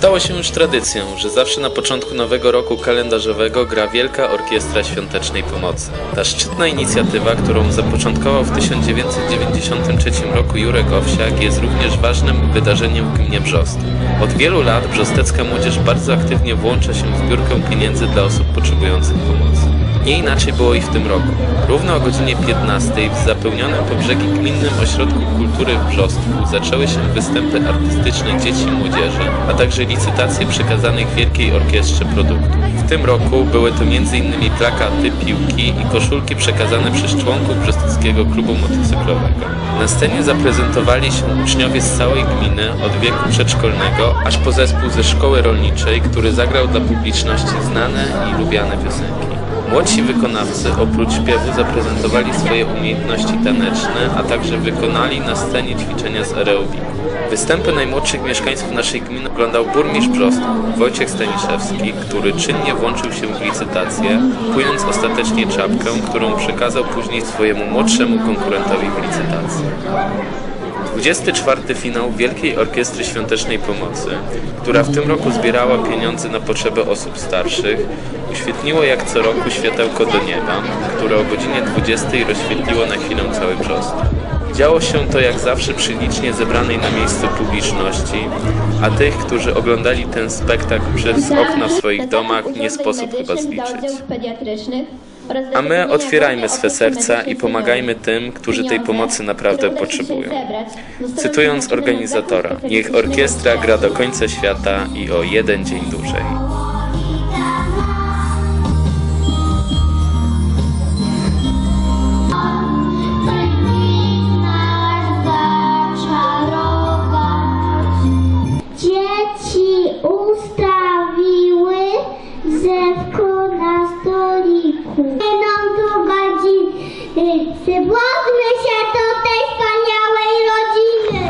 Stało się już tradycją, że zawsze na początku nowego roku kalendarzowego gra Wielka Orkiestra Świątecznej Pomocy. Ta szczytna inicjatywa, którą zapoczątkował w 1993 roku Jurek Owsiak, jest również ważnym wydarzeniem w gminie Brzostek. Od wielu lat brzostecka młodzież bardzo aktywnie włącza się w zbiórkę pieniędzy dla osób potrzebujących pomocy. Nie inaczej było i w tym roku. Równo o godzinie 15 w zapełnionym po brzegi Gminnym Ośrodku Kultury w Brzostku zaczęły się występy artystyczne dzieci i młodzieży, a także licytacje przekazanych Wielkiej Orkiestrze produktów. W tym roku były to m.in. plakaty, piłki i koszulki przekazane przez członków Brzosteckiego Klubu Motocyklowego. Na scenie zaprezentowali się uczniowie z całej gminy od wieku przedszkolnego aż po zespół ze szkoły rolniczej, który zagrał dla publiczności znane i lubiane piosenki. Młodsi wykonawcy oprócz śpiewu zaprezentowali swoje umiejętności taneczne, a także wykonali na scenie ćwiczenia z aerobiku. Występy najmłodszych mieszkańców naszej gminy oglądał burmistrz Brzostku, Wojciech Staniszewski, który czynnie włączył się w licytację, kupując ostatecznie czapkę, którą przekazał później swojemu młodszemu konkurentowi w licytacji. 24. finał Wielkiej Orkiestry Świątecznej Pomocy, która w tym roku zbierała pieniądze na potrzeby osób starszych, uświetniło jak co roku światełko do nieba, które o godzinie 20 rozświetliło na chwilę cały Brzostek. Działo się to jak zawsze przy licznie zebranej na miejscu publiczności, a tych, którzy oglądali ten spektakl przez okna w swoich domach, nie sposób chyba zliczyć. A my otwierajmy swe serca i pomagajmy tym, którzy tej pomocy naprawdę potrzebują. Cytując organizatora, niech orkiestra gra do końca świata i o jeden dzień dłużej. Dzieci ustawiły drzewko na stoliku. Będą tu godziny. Przybłądźmy się do tej wspaniałej rodziny.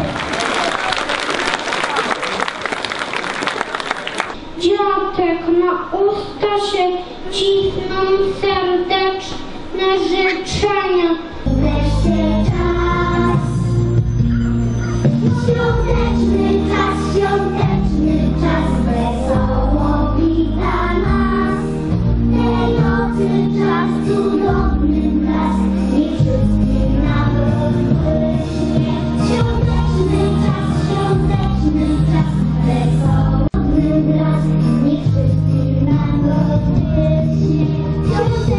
Dziadek na usta się cisną serdeczne życzenia. Wreszcie czas. Świąteczny czas wesoło wita nas. Tej nocy czas cudowny nas, niech wszystkim nam rozpłynie. Świąteczny czas wesoło nas, niech wszystkim nam rozpłynie.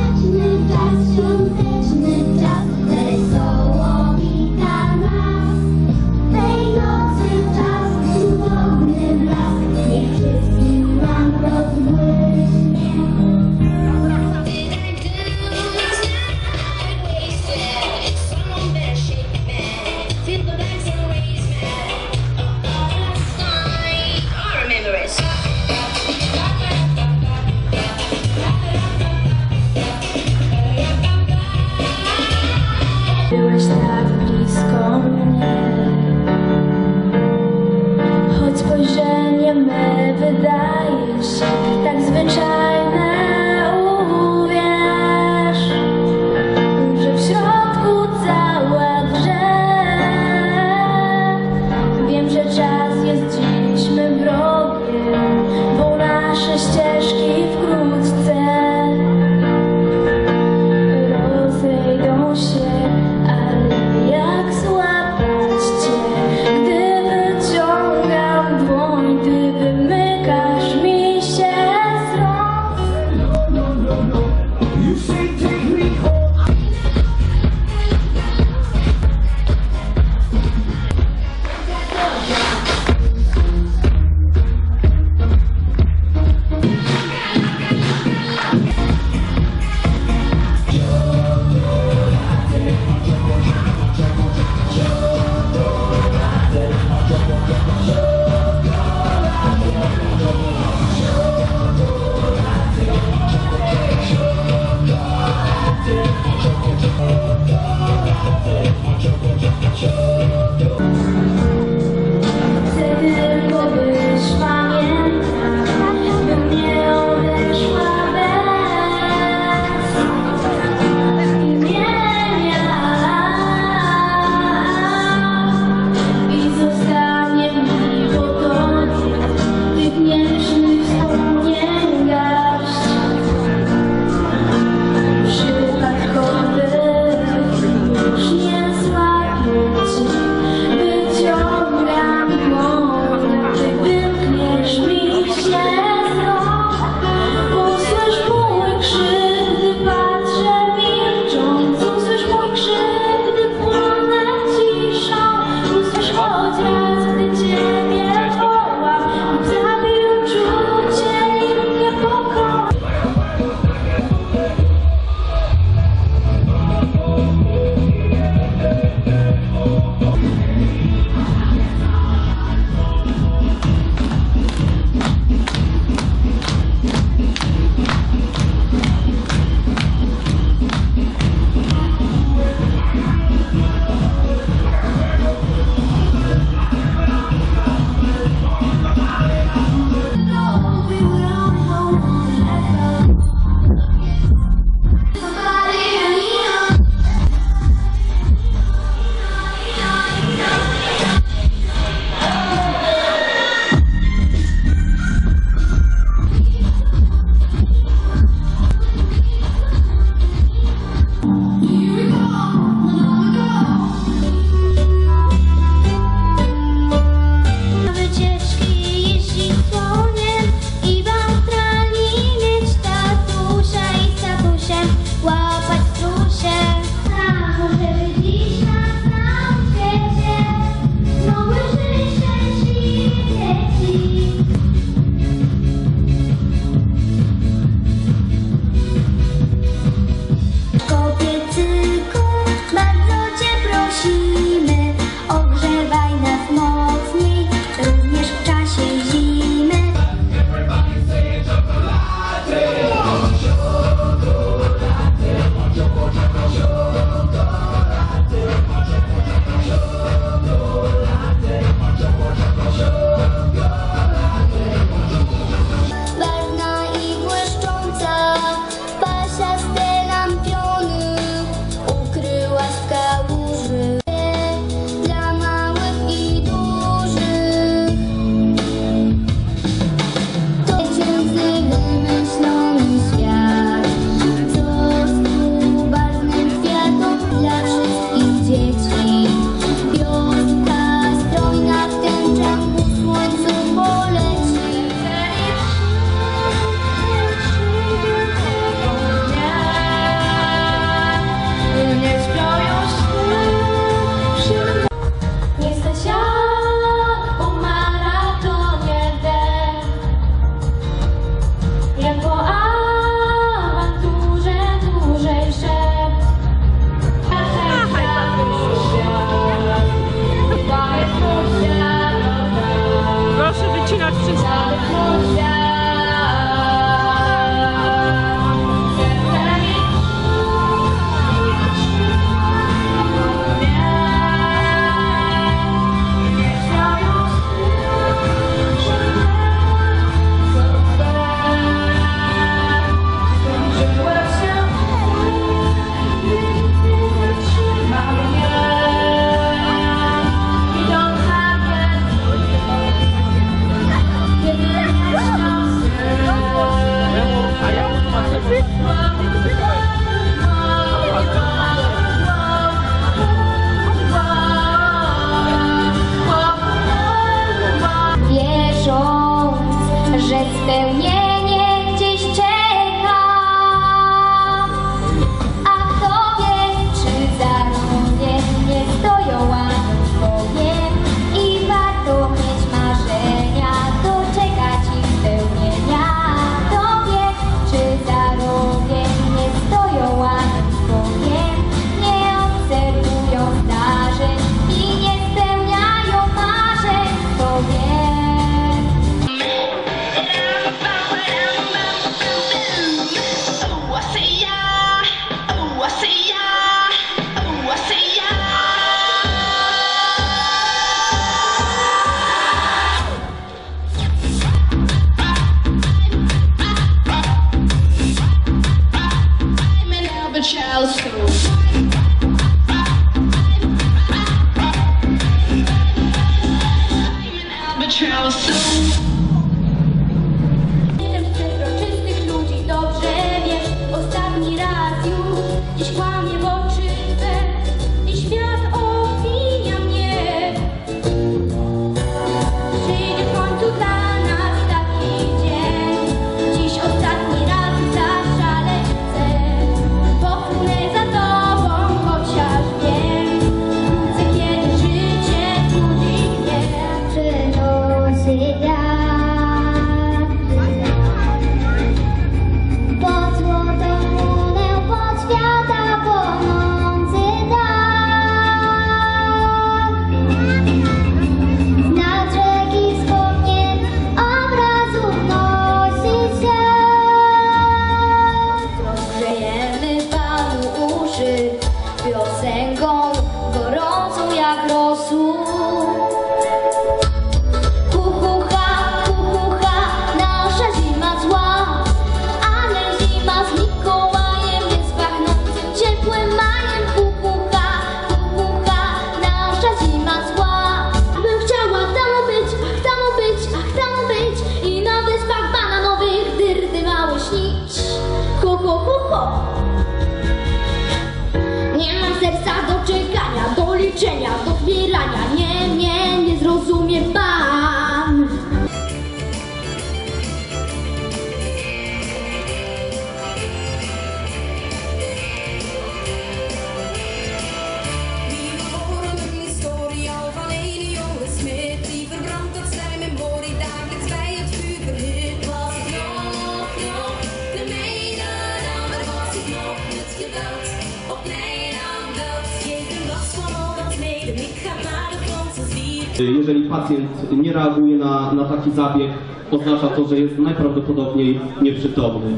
Jeżeli pacjent nie reaguje na taki zabieg, oznacza to, że jest najprawdopodobniej nieprzytomny.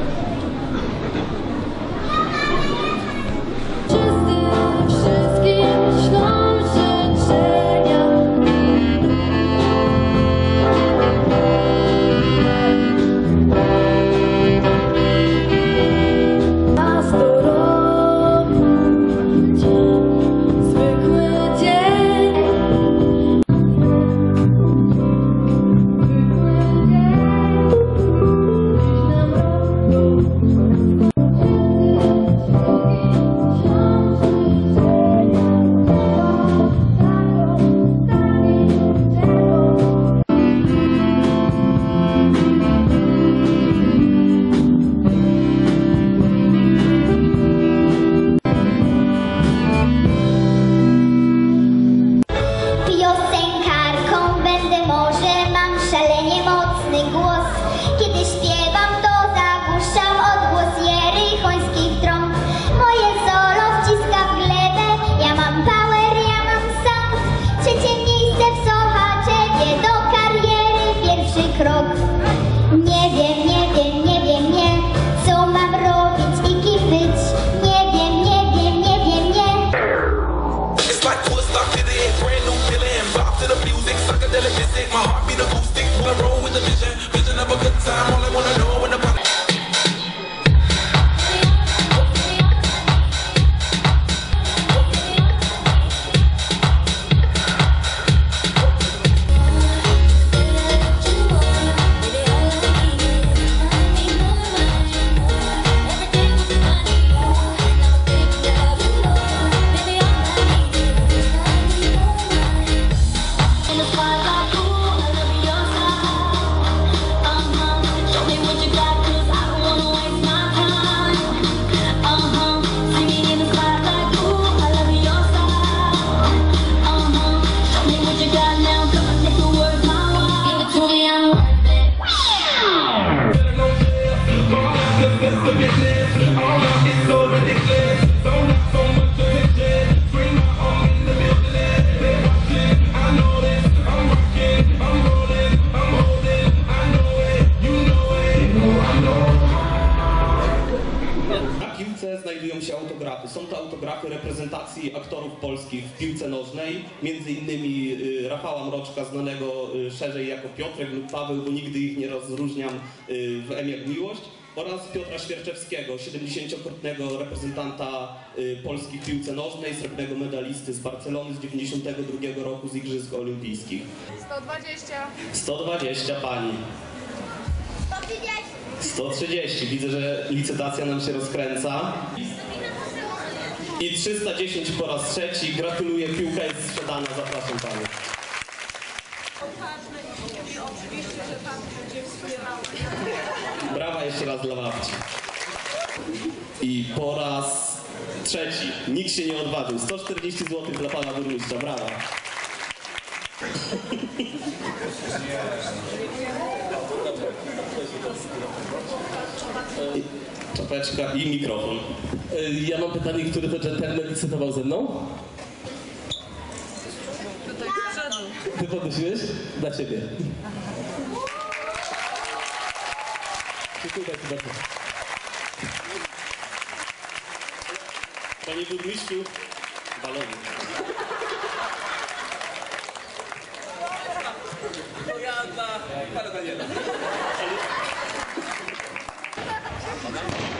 Piosenkarką będę może, mam szalenie mocny głos. Kiedy śpiewam, to zagłuszam odgłos jerychońskich trąb. Moje solo wciska w glebę, ja mam power, ja mam sound. Trzecie miejsce w Sochaczewie, do kariery pierwszy krok. Nie wiem, nie, co mam robić i kim być. Nie wiem, nie. It's like Woodstock, did it, brand new feeling. Bop to the music, psychedelic music. My heart beat acoustic, I roll with the vision of a good time. All I wanna know when the party. Na piłce znajdują się autografy. Są to autografy reprezentacji aktorów polskich w piłce nożnej, między innymi Rafała Mroczka, znanego szerzej jako Piotrek lub Paweł, bo nigdy ich nie rozróżniam, w M jak miłość, oraz Piotra Świerczewskiego, 70-krotnego reprezentanta Polski w piłce nożnej, srebrnego medalisty z Barcelony z 92 roku z Igrzysk Olimpijskich. 120. 120 pani. 130. Widzę, że licytacja nam się rozkręca. I 310 po raz trzeci. Gratuluję, piłka jest sprzedana. Zapraszam panią. I oczywiście, że pan będzie wspierał. Brawa jeszcze raz dla babci. I po raz trzeci. Nikt się nie odważył. 140 zł dla pana burmistrza. Brawa. Czapeczka i mikrofon. Ja mam pytanie, który to dżentelmen licytował ze mną? Tutaj z przodu. Ty podnosiłeś? Dla ciebie. Dziękuję bardzo. Panie burmistrzu, balony. To ja dla pana Daniela.